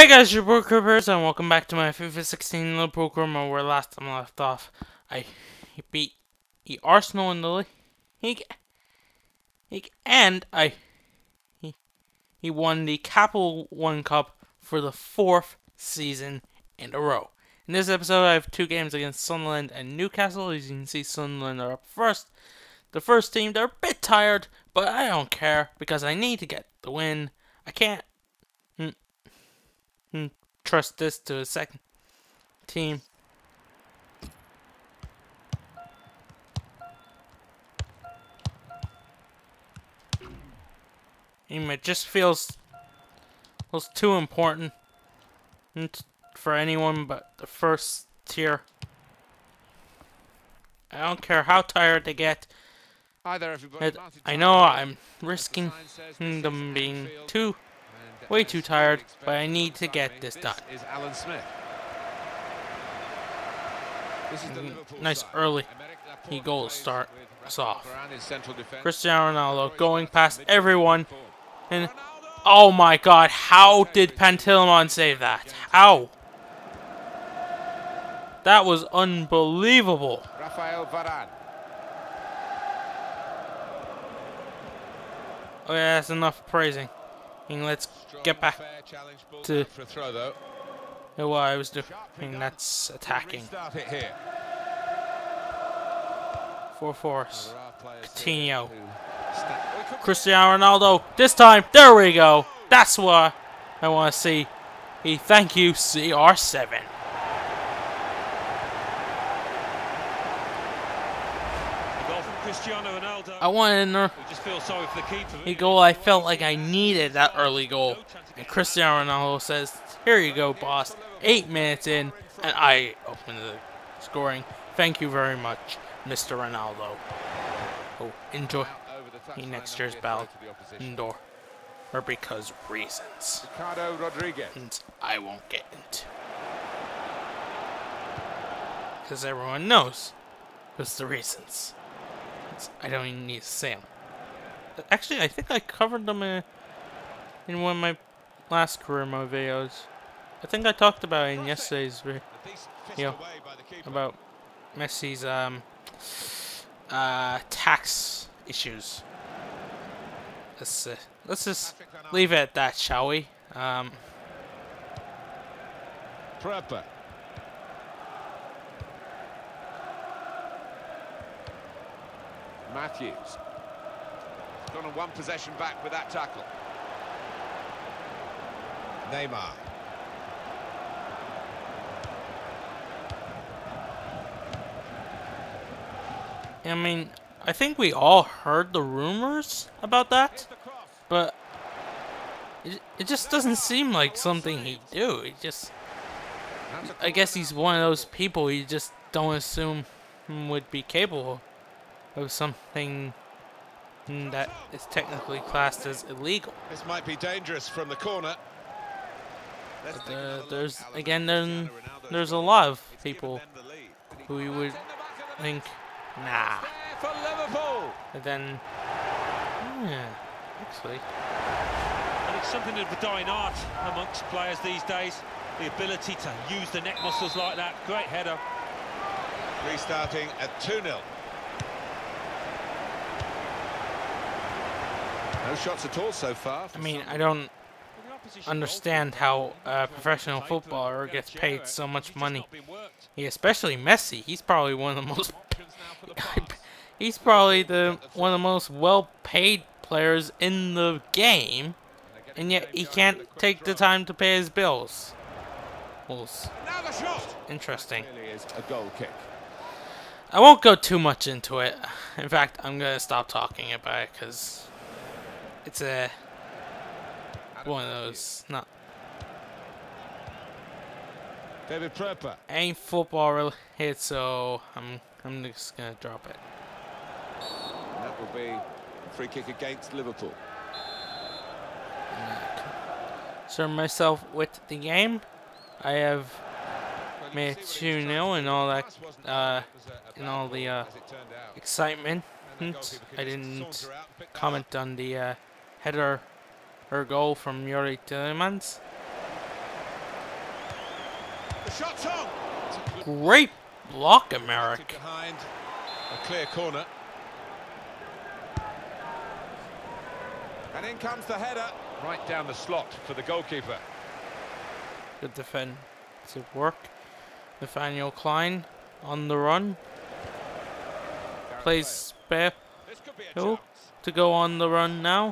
Guys, your Pro Creepers, and welcome back to my FIFA 16 Liverpool program where last time I left off. I beat Arsenal in the league, and he won the Capital One Cup for the 4th season in a row. In this episode, I have 2 games against Sunderland and Newcastle. As you can see, Sunderland are up first. The first team, they're a bit tired, but I don't care because I need to get the win. I can't trust this to a second team. It just feels too important for anyone but the first tier. I don't care how tired they get. Hi there, everybody. I know I'm risking them being way too tired, but I need to get this done. Is Alan Smith. Nice early goal to start us off. Cristiano Ronaldo going past everyone, and oh my God, how did Pantilimon save that? How? That was unbelievable. Rafael Varane. Oh yeah, that's enough praising. And let's get back to what I was doing. That's attacking. 4-4. Coutinho. Cristiano Ronaldo. This time, there we go. That's what I want to see. Thank you, CR7. I wanted a goal. I felt like I needed that early goal. And Cristiano Ronaldo says, "Here you go, boss." 8 minutes in, and I opened the scoring. Thank you very much, Mr. Ronaldo. Oh, enjoy next year's Ballon d'Or. Or because reasons. Ricardo Rodriguez. And I won't get into. Because everyone knows. What's the reasons. I don't even need to say them. Actually, I think I covered them in one of my last career mode videos. I think I talked about it in yesterday's video about Messi's tax issues. Let's just leave it at that, shall we? Prepper. Matthews. Gone on 1 possession back with that tackle. Neymar. I mean, I think we all heard the rumors about that, but it just doesn't seem like something he'd do. I guess he's one of those people you just don't assume would be capable of something that is technically classed as illegal. This might be dangerous from the corner. But, there's a lot of people who you would think, nah. For Liverpool. But then, yeah, actually. And it's something of a dying art amongst players these days. The ability to use the neck muscles like that. Great header. Restarting at 2-0. No shots at all so far. I mean, I don't understand how a professional footballer gets paid so much money. Especially Messi. He's probably one of the most. He's probably one of the most well-paid players in the game, and yet he can't take the time to pay his bills. Interesting. A goal kick. I won't go too much into it. In fact, I'm gonna stop talking about it because it's one of those David Prepper. ain't football related, so I'm just gonna drop it. And that will be a free kick against Liverpool. Concern myself with the game. I have made 2-0 and all that, and all the excitement. I didn't comment on the header or goal from Yuri Tillemans. The shot's on. Great block, Emerick. Behind a clear corner. And in comes the header. Right down the slot for the goalkeeper. Good defensive work. Nathaniel Klein on the run. Plays spare to go on the run now.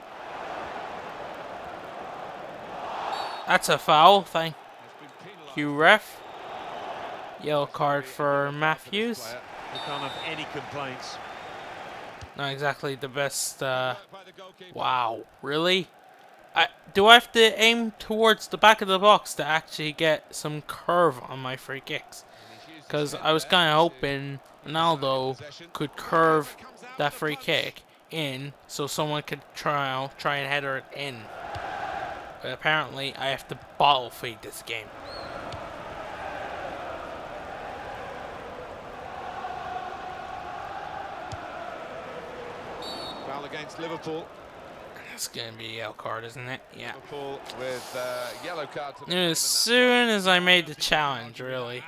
That's a foul. Thank you, ref. Yellow card for Matthews. We can't have any complaints. Not exactly the best. Wow, really? Do I have to aim towards the back of the box to actually get some curve on my free kicks? Because I was kind of hoping Ronaldo could curve that free kick in so someone could try and header it in. But apparently I have to bottle feed this game. Foul against Liverpool. It's going to be a yellow card, isn't it? Yeah. Liverpool with yellow card. As soon as I made the challenge, really.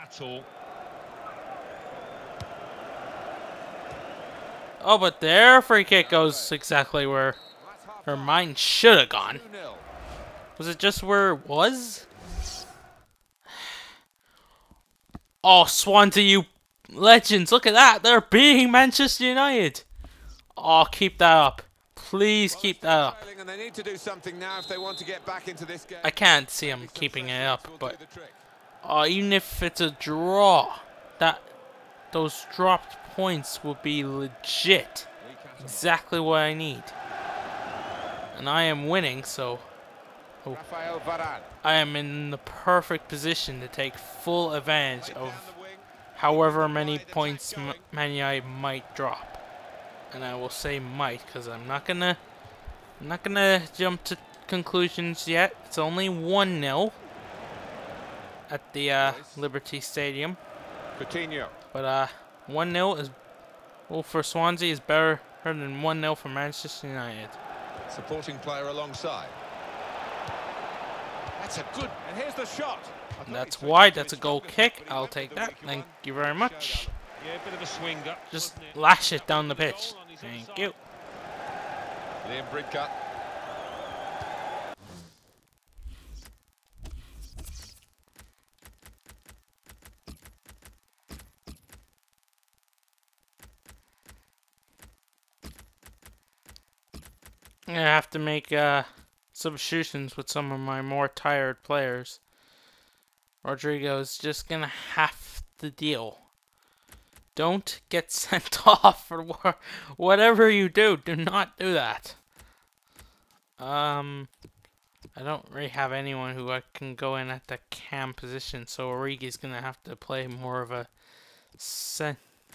Oh, but their free kick goes exactly where mine should have gone. Was it just where it was? Oh, Swansea, you legends. Look at that. They're beating Manchester United. Oh, keep that up. Please keep that up. And they need to do something now if they want to get back into this game. I can't see them keeping it up, but even if it's a draw, those dropped points will be legit. Exactly what I need. And I am winning, so I am in the perfect position to take full advantage of however many points Man United might drop. And I will say might, because I'm not gonna jump to conclusions yet. It's only 1-0 at the Liberty Stadium. Coutinho. But 1-0 is, well, for Swansea is better than 1-0 for Manchester United. Supporting player alongside. That's a good. And here's the shot. And that's wide. That's a goal kick. I'll take that. Thank you very much. Yeah, a bit of a swing up. Just lash it down the pitch. Thank you. Liam Bridcut. I have to make substitutions with some of my more tired players. Rodrigo's just gonna have to deal. Don't get sent off for whatever you do. Do not do that. I don't really have anyone who I can go in at the cam position, so Origi's gonna have to play more of a center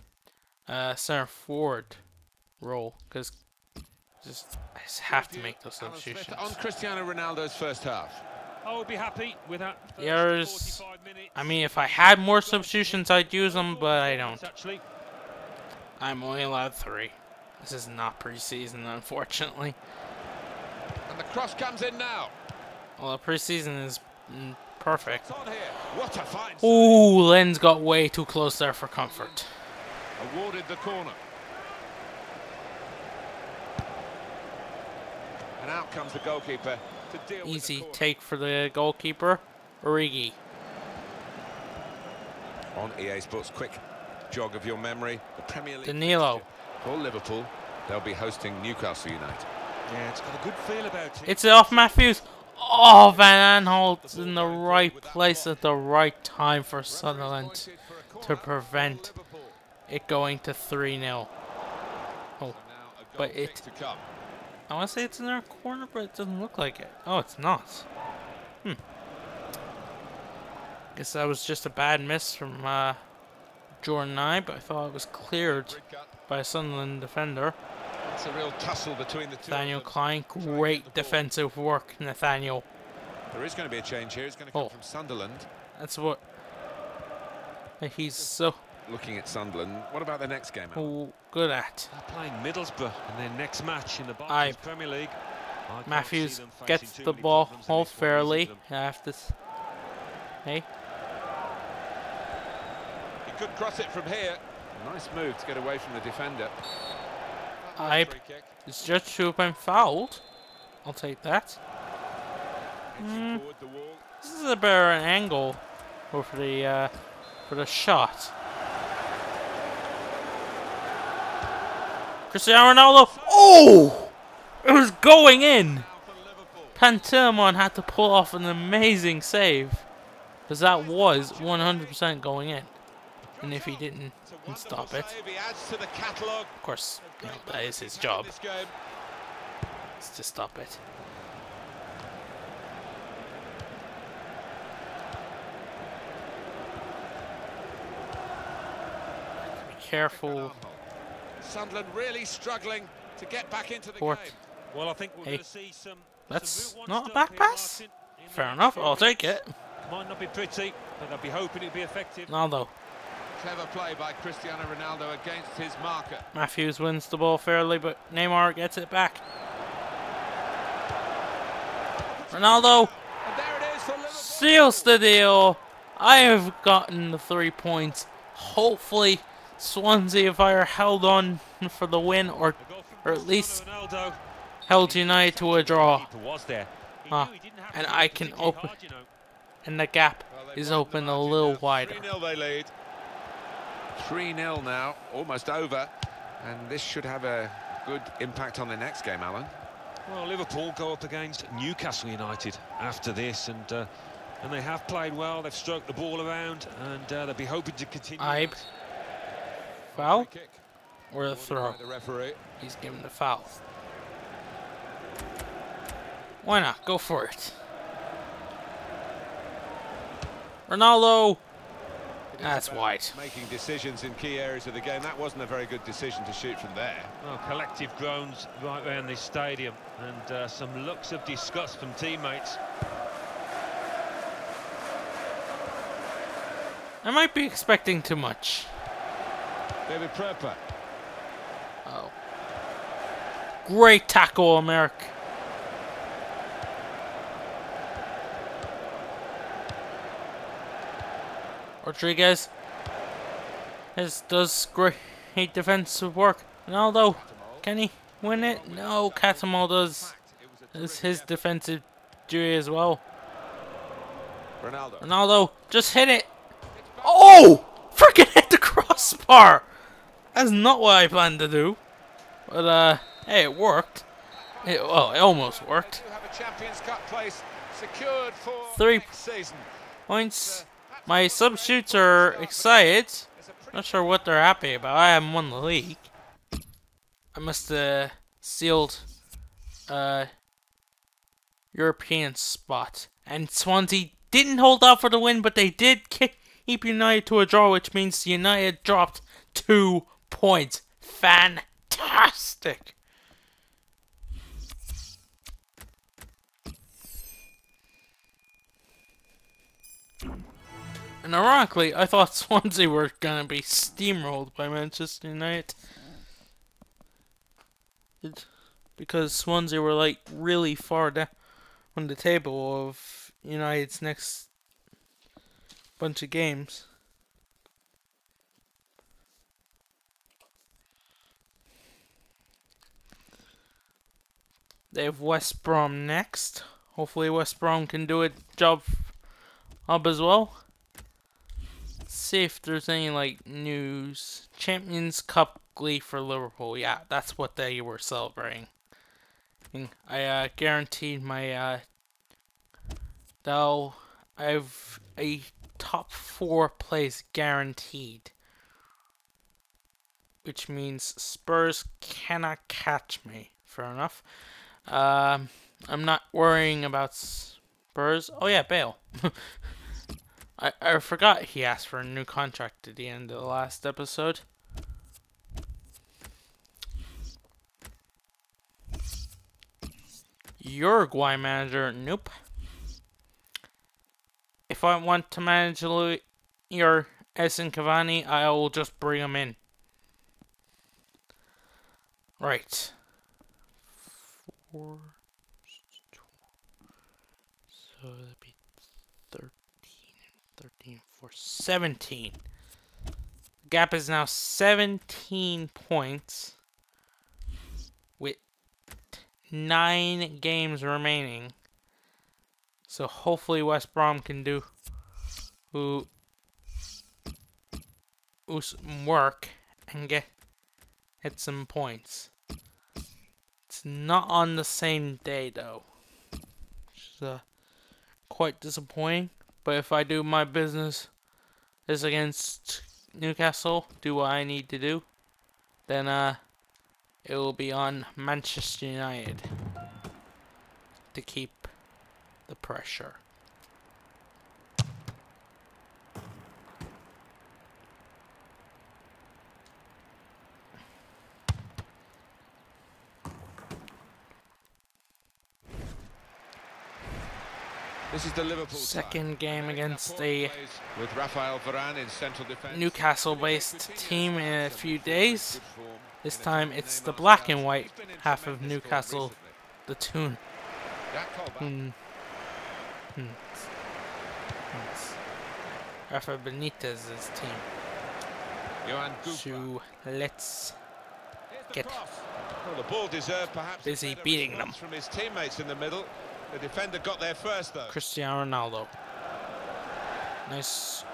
forward role, because I just have to make those substitutions. On Cristiano Ronaldo's first half. I would be happy with that. I mean, if I had more substitutions, I'd use them, but I don't. I'm only allowed 3. This is not preseason, unfortunately. And the cross comes in now. Well, preseason is perfect. What a fine. Ooh, Len's got way too close there for comfort. Awarded the corner. And out comes the goalkeeper. Easy take for the goalkeeper, Origi. On EA Sports, quick jog of your memory. The Premier League. Danilo. For Liverpool, they'll be hosting Newcastle United. Yeah, it's got a good feel about it. It's off Matthews. Oh, Van Aanholt's in the right place at the right time for Sunderland to prevent it going to 3-0. Oh, but I want to say it's in our corner, but it doesn't look like it. Oh, it's not. Guess that was just a bad miss from Jordan Nye, but I thought it was cleared by a Sunderland defender. It's a real tussle between the two. Nathaniel Klein, great defensive work, Nathaniel. There is going to be a change here. It's going to come from Sunderland. That's what he's so looking at Sunderland. What about the next game? Good at. They're playing Middlesbrough in their next match in the Premier League. Matthews gets the ball fairly. I have to. Hey. could cross it from here. Nice move to get away from the defender. It's just to have been fouled. I'll take that. Forward the wall. This is a better angle for the shot. Cristiano Ronaldo. Oh! It was going in. Pantilimon had to pull off an amazing save, because that was 100% going in. And if he didn't stop it, of course, you know, that is his job. It's to stop it. Be careful. Sunderland really struggling to get back into the Fourth. game. Well, I think we're going to see some. That's root not a stuff back here, pass. Martin. You know, Fair enough, I'll take it. Might not be pretty, but they'll be hoping it'll be effective. Ronaldo. Clever play by Cristiano Ronaldo against his marker. Matthews wins the ball fairly, but Neymar gets it back. Ronaldo And there it is for Liverpool. seals the deal. I have gotten the 3 points. Hopefully, Swansea Fire held on for the win, or at least Ronaldo. held United to a draw. Keeper was there. He Ah, knew he didn't have and to I make can it open, hard, you know. and the gap Well, they've is widened open the a margin little now. wider. 3-0 they lead. 3-0 now, almost over. And this should have a good impact on the next game, Alan. Well, Liverpool go up against Newcastle United after this, and they have played well. They've stroked the ball around, and they'll be hoping to continue. Ibe. that. Foul Free kick. or the throw? By the referee. He's given the foul. Why not? Go for it. Ronaldo. That's wide. Making decisions in key areas of the game. That wasn't a very good decision to shoot from there. Well, collective groans right around this stadium, and some looks of disgust from teammates. I might be expecting too much. David Prepper. Oh. Great tackle, America. Rodriguez does great defensive work. Ronaldo, can he win it? No, Catamol does. It's his defensive duty as well. Ronaldo. Ronaldo, just hit it. Oh! Freaking hit the crossbar! That's not what I planned to do. But, hey, it worked. Well, it almost worked. They do have a Champions Cup place secured for 3 next season. points. My substitutes are excited. Not sure what they're happy about. I haven't won the league. I must have sealed European spot. And Swansea didn't hold out for the win, but they did keep United to a draw, which means United dropped 2 points. Fantastic. And ironically, I thought Swansea were going to be steamrolled by Manchester United. Because Swansea were like really far down on the table of United's next bunch of games. They have West Brom next. Hopefully West Brom can do a job up as well. See if there's any like news. Champions Cup glee for Liverpool. Yeah, that's what they were celebrating. I guaranteed my though I've a top 4 place guaranteed, which means Spurs cannot catch me. Fair enough. I'm not worrying about Spurs. Oh yeah, Bale. I forgot he asked for a new contract at the end of the last episode. Uruguay manager, nope. If I want to manage your Edinson Cavani, I will just bring him in. Right. 4. So that'd be 13, 4, 17. gap is now 17 points with 9 games remaining. So hopefully West Brom can do some work and get some points. It's not on the same day though, which is quite disappointing. But if I do my business is against Newcastle, do what I need to do, then it will be on Manchester United to keep the pressure. This is the Liverpool Second game against a with Rafael Varane in central defense. Newcastle-based team in a few days. This time it's the black and white half of Newcastle, the Toon. Rafa Benitez's team. So let's get Well, the ball deserved perhaps busy beating them. from his teammates in the middle. The defender got there first though. Cristiano Ronaldo. Nice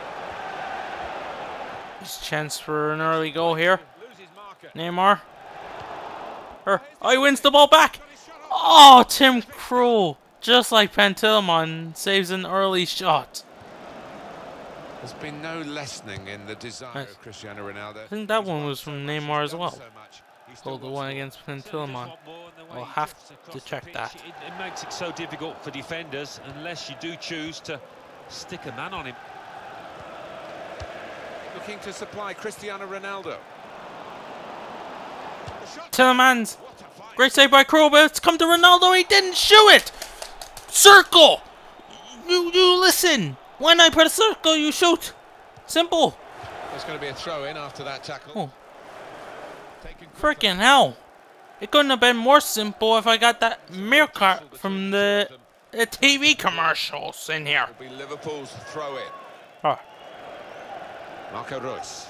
chance for an early goal here. Neymar. Oh, he wins the ball back. Oh, Tim Krul, just like Pantilimon, saves an early shot. There's been no lessening in the desire of Cristiano Ronaldo. I think that one was from Neymar as well. Oh, the one against Pantilimon. I'll have to check that. It makes it so difficult for defenders unless you do choose to stick a man on him. Looking to supply Cristiano Ronaldo. Tillemans. Great save by Krul, but it's come to Ronaldo. He didn't shoot it. Circle. You listen. When I put a circle, you shoot. Simple. There's going to be a throw in after that tackle. Oh. Freaking hell. It couldn't have been more simple if I got that meerkat from the TV commercials in here. It'll be Liverpool's throw in. Oh. Marco Reus.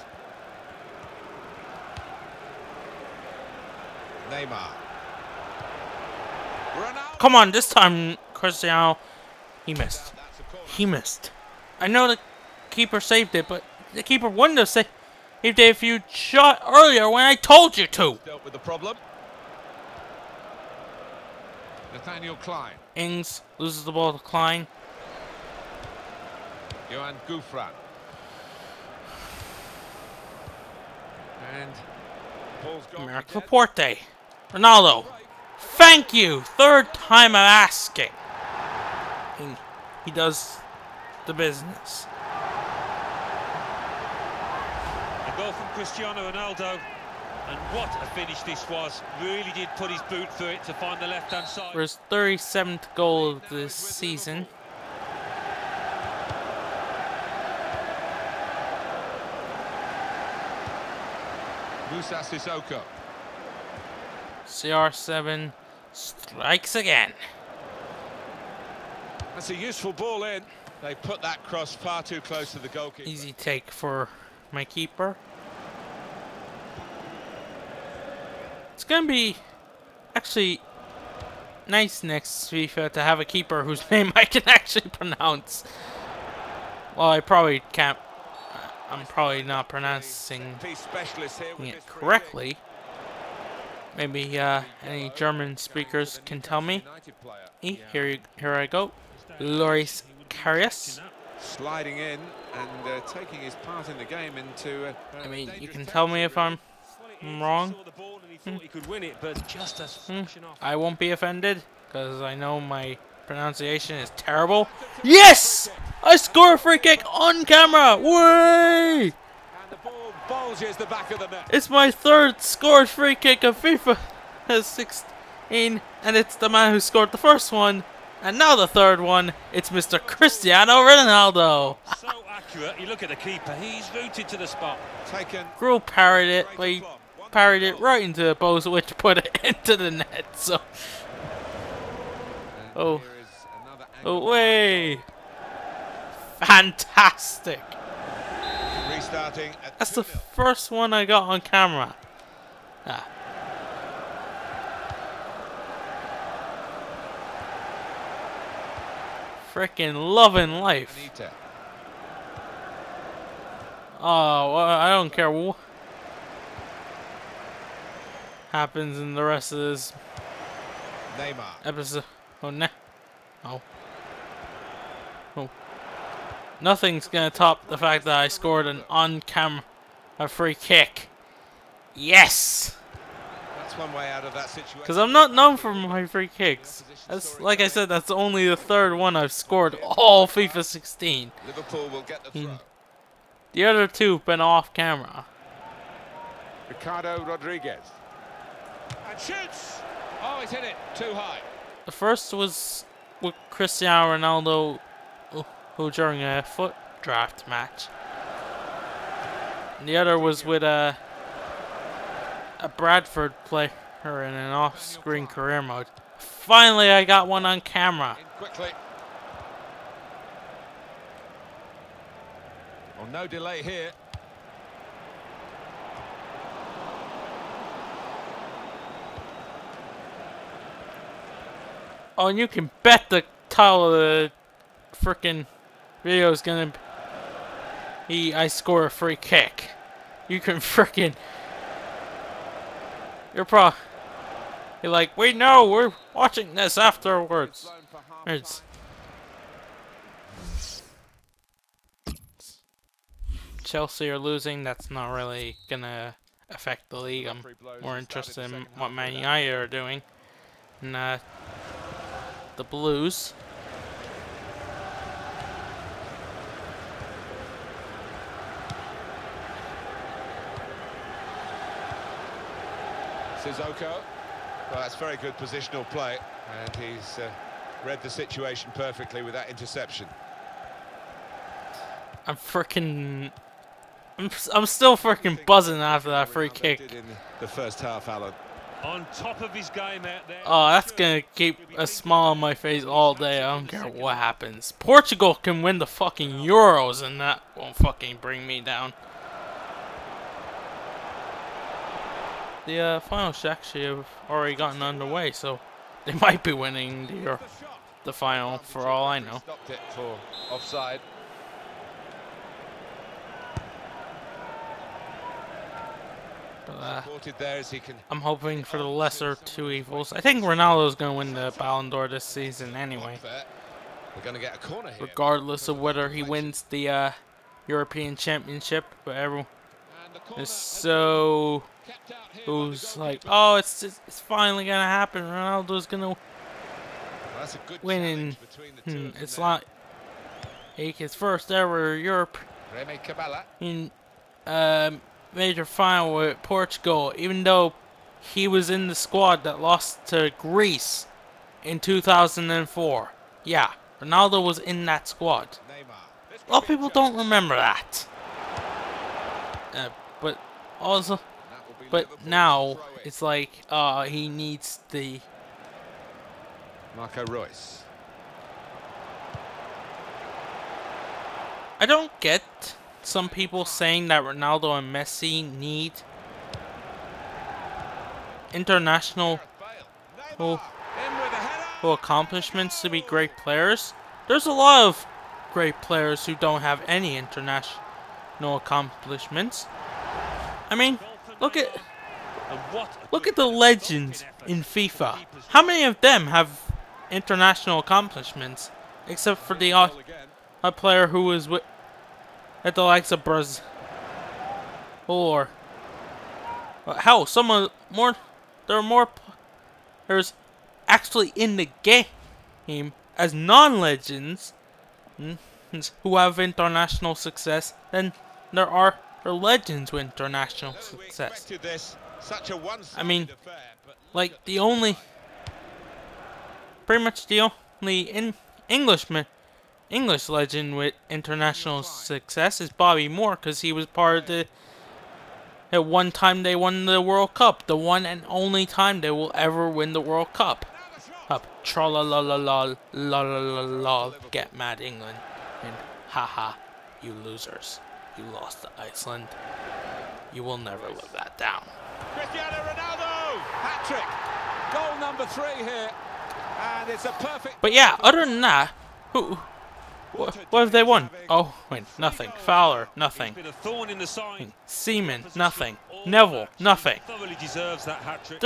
Neymar. Ronaldo. Come on, this time, Cristiano. He missed. He missed. I know the keeper saved it, but the keeper wouldn't have saved it if you shot earlier when I told you to. Dealt with the problem. Nathaniel Klein. Ings loses the ball to Klein. Johan Gouffran. And Paul's gone. Mark Laporte. Ronaldo. Thank you. Third time I'm asking. He does the business. A goal from Cristiano Ronaldo. And what a finish this was. Really did put his boot through it to find the left-hand side. For his 37th goal of this season. Musa Sissoko. CR7 strikes again. That's a useful ball in. They put that cross far too close to the goalkeeper. Easy take for my keeper. It's going to be actually nice next FIFA to have a keeper whose name I can actually pronounce. Well, I probably can't. I'm probably not pronouncing it correctly. Maybe any German speakers can tell me. Here I go. Loris Karius. Sliding in and taking his part in the game into. I mean, you can tell me if I'm wrong. I won't be offended because I know my pronunciation is terrible. Yes! I score a free kick on camera. Way! And the ball bulges the back of the net. It's my third scored free kick of FIFA 16, and it's the man who scored the first one. And now the third one, it's Mr. Cristiano Ronaldo. So accurate. You look at the keeper, he's rooted to the spot. Taken. Grul parried it, but he parried it right into the post, which put it into the net. So, oh way! Fantastic. starting at That's the 2-0. first one I got on camera. Ah. Freaking loving life. Anita. Oh, well, I don't care what happens in the rest of this Neymar. episode. Oh, no. Oh. Oh. Nothing's gonna top the fact that I scored an on-camera free kick. Yes! That's one way out of that situation. Because I'm not known for my free kicks. That's, like I said, that's only the third one I've scored all FIFA 16. Liverpool will get the throw. The other two have been off camera. Ricardo Rodriguez. And shoots! Oh, he's hit it too high. The first was with Cristiano Ronaldo, who during a foot draft match. And the other was with a Bradford player in an off-screen career mode. Finally, I got one on camera. In quickly. Oh, no delay here. Oh, and you can bet the title of the frickin' video is gonna be I score a free kick. You can frickin' you're like, wait, no, we're watching this afterwards. It's Chelsea are losing. That's not really gonna affect the league. I'm more interested in what Man United are doing. And the Blues. Sissoko. Well, that's very good positional play, and he's read the situation perfectly with that interception. I'm freaking. I'm still freaking buzzing after that free kick. In the first half, Alan. On top of his game out there. Oh, that's gonna keep a smile on my face all day. I don't care what happens. Portugal can win the fucking Euros, and that won't fucking bring me down. The finals actually have already gotten underway, so they might be winning the final for all I know. Stopped it for offside. But, Supported there as he can. I'm hoping for the lesser two evils. I think Ronaldo's gonna win the Ballon d'Or this season anyway, We're going to get a corner here. regardless of whether he wins the European Championship. But everyone is so who's like, oh, it's finally gonna happen. Ronaldo's gonna That's a good win challenge between the two of them it's there. like his first ever European Remy Cabala. major final with Portugal, even though he was in the squad that lost to Greece in 2004. Yeah, Ronaldo was in that squad. Neymar. A lot of people don't remember that. But also, That will be but Liverpool's now throw in. it's like he needs the. Marco Reus. I don't get some people saying that Ronaldo and Messi need international Neymar. In with a header. accomplishments to be great players. There's a lot of great players who don't have any international accomplishments. I mean, look at the legends in FIFA. How many of them have international accomplishments, except for the Goal again. a player who was with at the likes of Brazil, or hell, some of more. There are more players actually in the game as non-legends who have international success than there are legends with international No, we success. expected this. Such a one-sided I mean, affair, but like the only, pretty much the only English legend with international success is Bobby Moore, because he was part of the. At one time they won the World Cup, the one and only time they will ever win the World Cup. Up, tra la la la la la la la la. Get mad, England, and haha, you losers, you lost to Iceland. You will never live that down. Cristiano Ronaldo! Hat-trick! Goal number 3 here. And it's a perfect... But yeah, other than that, what have they won? Oh, wait, nothing. Fowler, nothing. Been a thorn in the side. Seaman, nothing. Neville, nothing. Thoroughly deserves that hat-trick.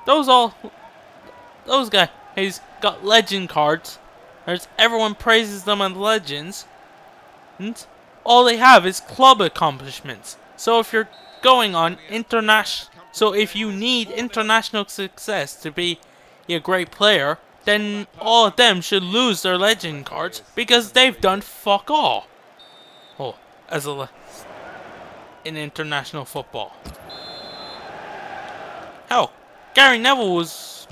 Those guys, he's got legend cards. Everyone praises them as legends. And all they have is club accomplishments. So if you're going on so if you need international success to be a great player, then all of them should lose their legend cards because they've done fuck all. Oh, in international football. Hell, Gary Neville was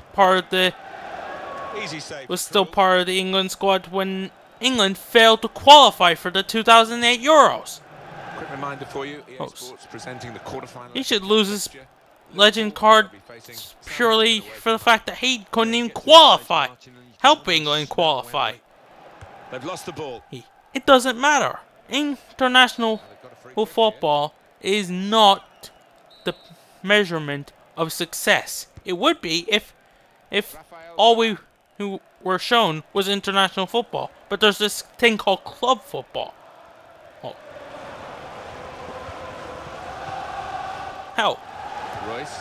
still part of the England squad when England failed to qualify for the 2008 Euros. Quick reminder for you, EA Sports presenting the quarterfinal. He should lose his legend card purely for the fact that he couldn't even qualify. Help England qualify. They've lost the ball. It doesn't matter. International football is not the measurement of success. It would be if all we who were shown was international football. But there's this thing called club football. Oh. Hell. Royce.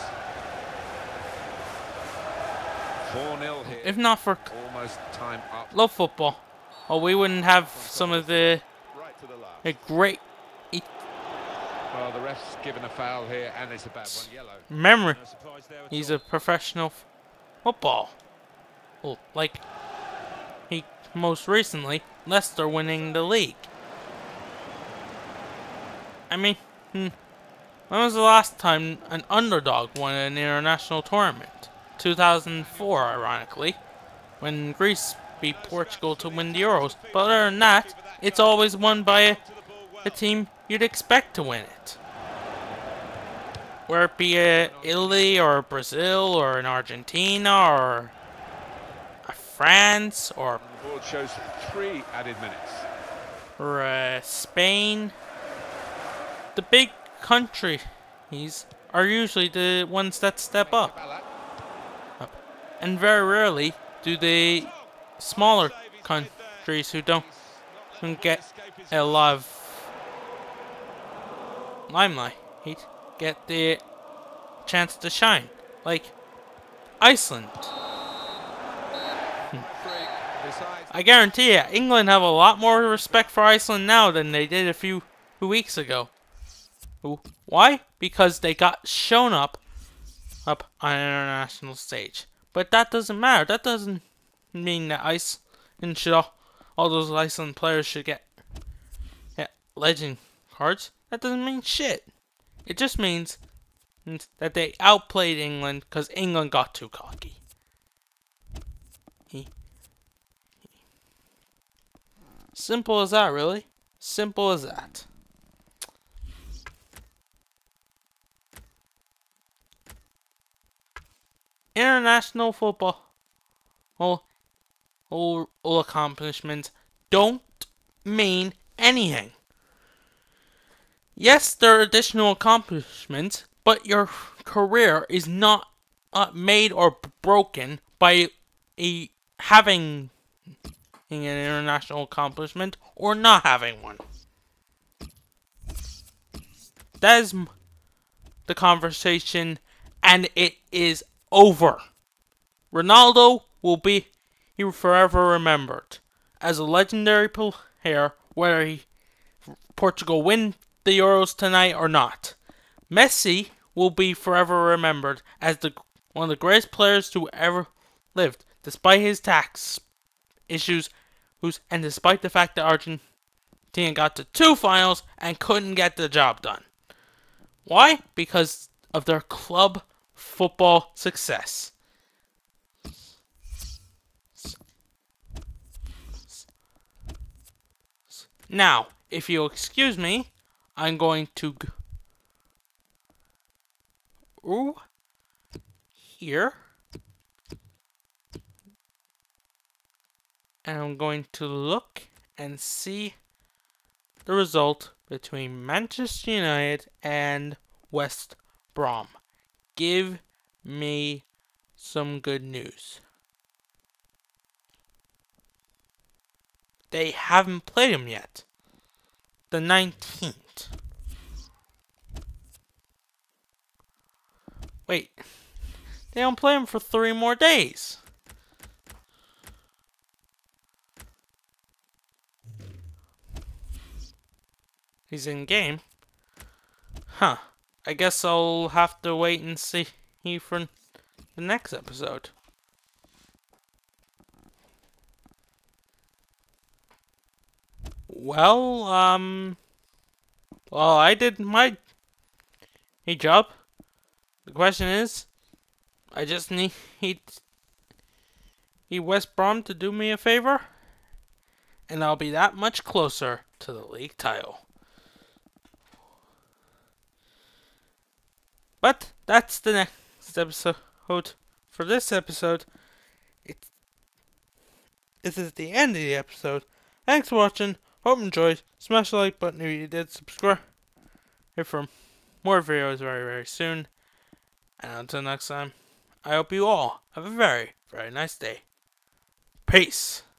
4-0 here. If not for almost time up. Love football, we wouldn't have some of the great Well, the ref's given a foul here, and it's a bad one, yellow. memory. He's a professional football. Well, like he most recently, Leicester winning the league. I mean, when was the last time an underdog won an international tournament? 2004, ironically, when Greece beat Portugal to win the Euros. But other than that, it's always won by a team you'd expect to win it. Where it be Italy or Brazil or an Argentina or a France or The board shows 3 added minutes. or Spain. The big countries are usually the ones that step up. And very rarely do the smaller countries who don't get a lot of limelight get the chance to shine. Like Iceland. I guarantee you, England have a lot more respect for Iceland now than they did a few weeks ago. Why? Because they got shown up on an international stage. But that doesn't matter. That doesn't mean that Iceland should all those Iceland players should get legend cards. That doesn't mean shit. It just means that they outplayed England because England got too cocky. Simple as that, really. Simple as that. International football all accomplishments don't mean anything. Yes, there are additional accomplishments, but your career is not made or broken by having an international accomplishment or not having one. That is the conversation, and it is over. Ronaldo will be forever remembered as a legendary player, whether Portugal win the Euros tonight or not. Messi will be forever remembered as one of the greatest players to ever lived, despite his tax issues, and despite the fact that Argentina got to 2 finals and couldn't get the job done. Why? Because of their club football success. Now, if you'll excuse me, I'm going to go here, and I'm going to look and see the result between Manchester United and West Brom. Give me some good news. They haven't played him yet. The 19th. Wait. They don't play him for 3 more days. He's in game. Huh. I guess I'll have to wait and see for the next episode. Well, I did my job. The question is, I just need West Brom to do me a favor, and I'll be that much closer to the league title. But that's the next episode. For this episode, this is the end of the episode. Thanks for watching. Hope you enjoyed. Smash the like button if you did. Subscribe for more videos very, very soon. And until next time, I hope you all have a very, very nice day. Peace.